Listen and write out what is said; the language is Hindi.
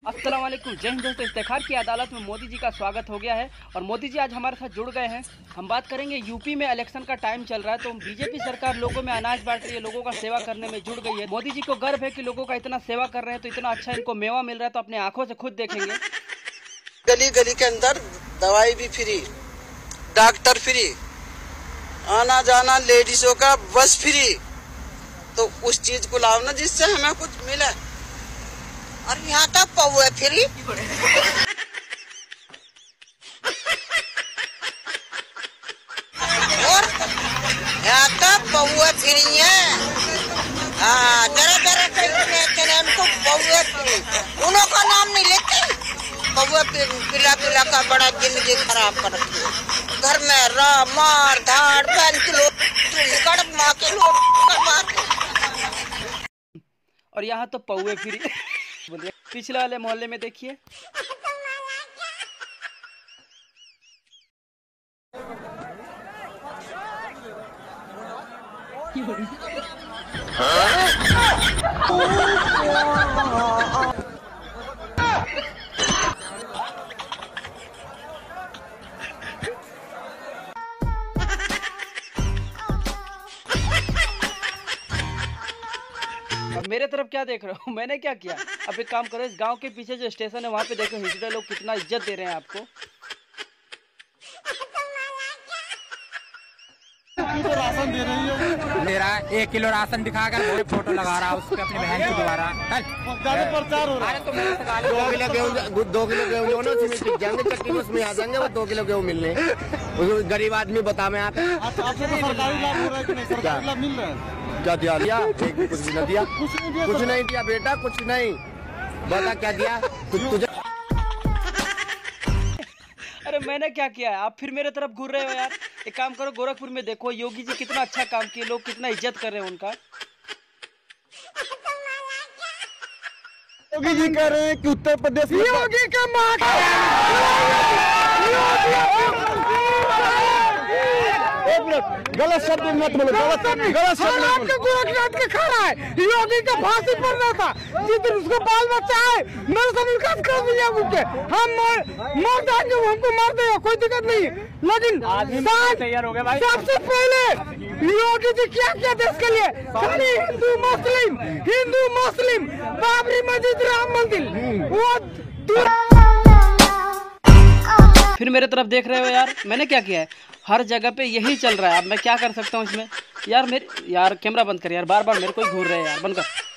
अस्सलाम वालेकुम। जय हिंद दोस्तों। इफ्तिखार की अदालत में मोदी जी का स्वागत हो गया है और मोदी जी आज हमारे साथ जुड़ गए हैं। हम बात करेंगे, यूपी में इलेक्शन का टाइम चल रहा है तो बीजेपी सरकार लोगों में अनाज बांट रही है, लोगों का सेवा करने में जुड़ गई है। मोदी जी को गर्व है कि लोगों का इतना सेवा कर रहे हैं, तो इतना अच्छा इनको मेवा मिल रहा है, तो अपने आंखों से खुद देखेंगे। गली गली के अंदर दवाई भी फ्री, डॉक्टर फ्री, आना जाना लेडीजों का बस फ्री। तो उस चीज को लाओ ना जिससे हमें कुछ मिले। और यहाँ का पौवा फ्री, और यहाँ का पौवा फ्री है। हाँ, जरा जरा उनको पौवा फ्री, उन्हों का नाम नहीं लेते। पौवा पिला पिला का बड़ा जिंदगी खराब कर रखी है। घर में मार धाड़ बहन के लोग माँ के लोग मार। और यहाँ तो पौवे फ्री। बोलिए, पिछले वाले मोहल्ले में देखिए। और मेरे तरफ क्या देख रहे हो? मैंने क्या किया? अब एक काम करो, इस गांव के पीछे जो स्टेशन है वहां पे देखो, हिजड़े लोग कितना इज्जत दे रहे हैं आपको। राशन दे रही है, दे रहा है 1 किलो राशन दिखाकर वही फोटो लगा रहा है उसके अपनी बहन की द्वारा। प्रचार हो रहा है। 2 किलो गेहूँ 2 किलो गेहूँ जो ना उसमें टिक जाएंगे, चक्की बस में आ जाएंगे वो 2 किलो गेहूँ मिलने। गरीब आदमी बता मैं आप आपसे तो सरकारी लाभ हो रहा है कि नहीं? सरकारी लाभ मिल रहा है? क्या दिया? एक भी कुछ भी नहीं दिया, कुछ नहीं दिया बेटा, कुछ नहीं। बता क्या दिया तुझे? अरे मैंने क्या किया है? आप फिर मेरे तरफ घूर रहे हो यार। एक काम करो, गोरखपुर में देखो योगी जी कितना अच्छा काम किए, लोग कितना इज्जत कर रहे हैं उनका। योगी जी कह रहे हैं कि उत्तर प्रदेश में योगी का एक मिनट, गलत शब्द मत बोलो, गलत शब्द गोरखनाथ का खा रहा है। योगी का फांसी पर रहा था, जिस दिन उसको बाल बच्चा है मेरे से मुलाकात कर दिया मुझे, हम मार देंगे, हमको मार देगा, कोई दिक्कत नहीं। लेकिन तैयार हो गए भाई। सबसे पहले योगी जी क्या किया देश के लिए? खाली हिंदू मुस्लिम बाबरी मस्जिद, राम मंदिर, वो फिर मेरे तरफ देख रहे हो यार। मैंने क्या किया है? हर जगह पे यही चल रहा है। अब मैं क्या कर सकता हूँ इसमें? यार कैमरा बंद कर यार, बार बार मेरे को ही घूर रहे हैं यार, बंद कर।